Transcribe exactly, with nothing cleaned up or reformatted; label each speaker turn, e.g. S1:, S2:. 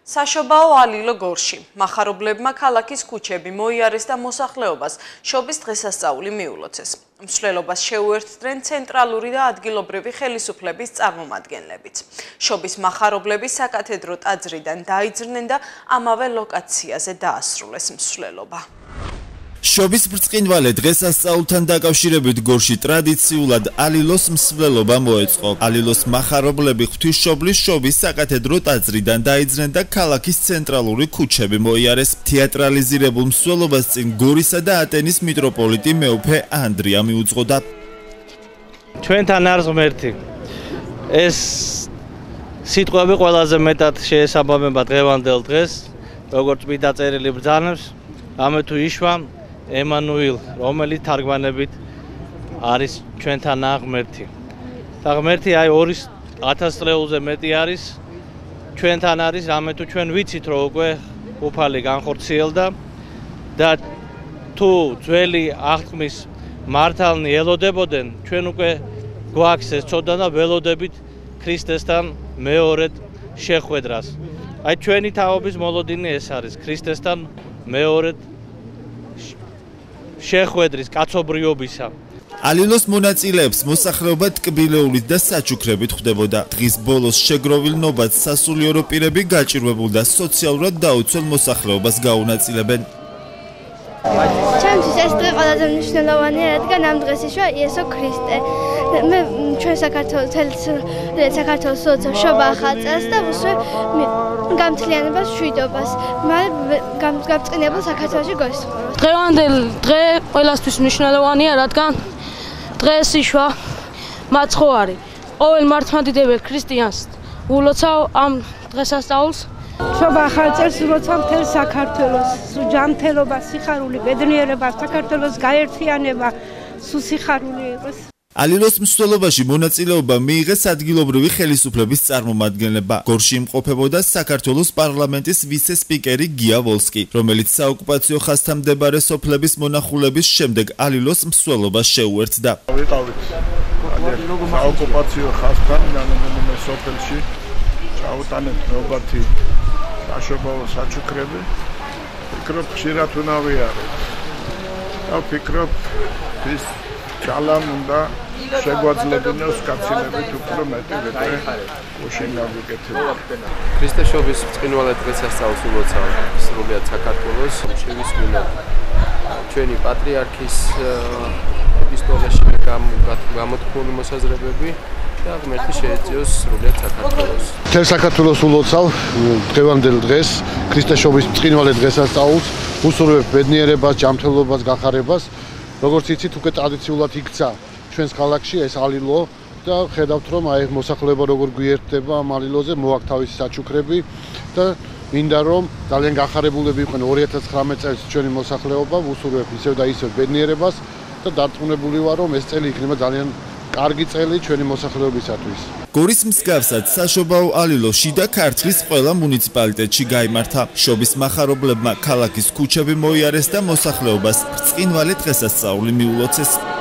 S1: საშობაო ალილო გორში. მახარობლებმა ქალაქის ქუჩები მოიარეს და მოსახლეობას შობის დღესასწაული მიულოცეს. მსვლელობას შეუერთდნენ ცენტრალური და ადგილობრივი ხელისუფლების წარმომადგენლებიც. შობის მახარებლები საკათედრო ტაძრიდან დაიძრნენ და ამავე ლოკაციაზე დაასრულეს მსვლელობა.
S2: შობის ბრწყინვალე დღესასწაულთან დაკავშირებით გორში ტრადიციულად ალილოს მსვლელობა მოეწყო. ალილოს მახარებლები ღვთისმშობლის შობის საკათედრო ტაძრიდან დაიძრნენ და ქალაქის ცენტრალური ქუჩები მოიარეს. თეატრალიზირებულ მსვლელობას წინ გორისა და ატენის მიტროპოლიტი მეუფე ანდრია მიუძღოდა.
S3: ჩვენთან არის ღმერთი. ეს სიტყვები ყველაზე მეტად შეესაბამება დღევანდელ დღეს, როგორც წმინდა წერილი ბრძანებს, ამე თუ იშვა ემანუილ, რომელიც თარგმანებით არის ჩვენთან ღმერთი. და ღმერთი აი ორი ათას წლეულზე მეტი არის ჩვენთან არის, რამე თუ ჩვენ ვიცით, რომ უკვე უფალი განხორციელდა და თუ ძველი აღთქმის მართალნი ელოდებოდნენ, ჩვენ უკვე გვაქვს ეს ცოდნა და ველოდებით ქრისტესთან მეორედ შეხვედრას. აი ჩვენი თაობის მოლოდინი ეს არის, ქრისტესთან მეორედ შეხვედრის კაცობრიობისა.
S2: ალილოს მონაწილეებს მოსახლეობა ტკბილეულით და საჩუქრებით ხვდებოდა. დღის ბოლოს შეგროვილ ნობათს სასულიერო პირები გაჭირვებულ და სოციალურად დაუცველ მოსახლეობას გაუნაწილებენ.
S4: ჩემთვის ეს დღე ყველაზე მნიშვნელოვანია, რადგან ამ დღეს იშვა იესო ქრისტე. მე ჩვენ საქართველოს საქართველოს შობა ახალწელს და ვუსვე გამთლიანებას, მშვიდობას, მაგრამ გამწყინებულ საქართველოში გასცხოვროთ.
S5: დღევანდელი დღე ყველასთვის მნიშვნელოვანია, რადგან დღეს იშვა მაცხოვარი. ყოველ მართლმადიდებელ ქრისტიანს ულოცავ ამ დღესასწაულს.
S6: შობა ახალწელს ულოცავ მთელ საქართველოს, ჯანმრთელობა, სიხარული, ბედნიერება, საქართველოს გაერთიანება, სუსიხარული იყოს.
S2: ალილოს მსვლელობაში მონაწილეობა მიიღეს ადგილობრივი ხელისუფლების წარმომადგენლებმა. გორში იმყოფებოდა საქართველოს პარლამენტის ვიცე-სპიკერი გია ვოლსკი, რომელიც საოკუპაციო ხაზთან მდებარე სოფლების მონახულების შემდეგ ალილოს მსვლელობას შეუერთდა.
S7: ვიყავით საოკუპაციო ხაზთან განმეორე სოფელში, ჩაუტანეთ ნობათი საშობაო საჩუქრები. ვფიქრობ, ხშირად უნდა ვიაროთ. და ვფიქრობ, ის ჯალამ უნდა შეგვაძლებინოს კაცილებით უფრო მეტი ვიდრე უშინავ ვიკეთებთ.
S8: ქრისტეშობის ბრწყინვალე დღესასწაულს ულოცავ სრულიად საქართველოს. შევისმინოთ ჩვენი პატრიარქის ეპისტოლეში გამოთქმული მოსაზრებები და ღმერთი შეეწიოს სრულიად საქართველოს.
S9: მთელ საქართველოს ულოცავ დღევანდელ დღეს ქრისტეშობის ბრწყინვალე დღესასწაულს, უსურვებ ბედნიერებას, ჯანმრთელობას, გახარებას. როგორც იცით, უკვე ტრადიციულად იქცა ჩვენს ქალაქში ეს ალილო და ხედავთ, რომ აი მოსახლეობა როგორ გვიერთდება ამ ალილოზე, მოაქვს თავისი საჩუქრები და მინდა რომ ძალიან გახარებულები იყვნენ ორი ათას ცხრამეტ წელს ჩვენი მოსახლეობა, ვუსურვებ ისევ და ისევ ბედნიერებას და დარწმუნებული ვარ, რომ ეს წელი იქნება ძალიან კარგი წელი ჩვენი მოსახლეობისათვის.
S2: გორის მსგავსად საშობაო ალილო შიდა ქართლის ყველა მუნიციპალიტეტში გაიმართა. შობის მახარებლებმა ქალაქის ქუჩები მოიარეს და მოსახლეობას ბრწყინვალე დღესასწაული მიულოცეს.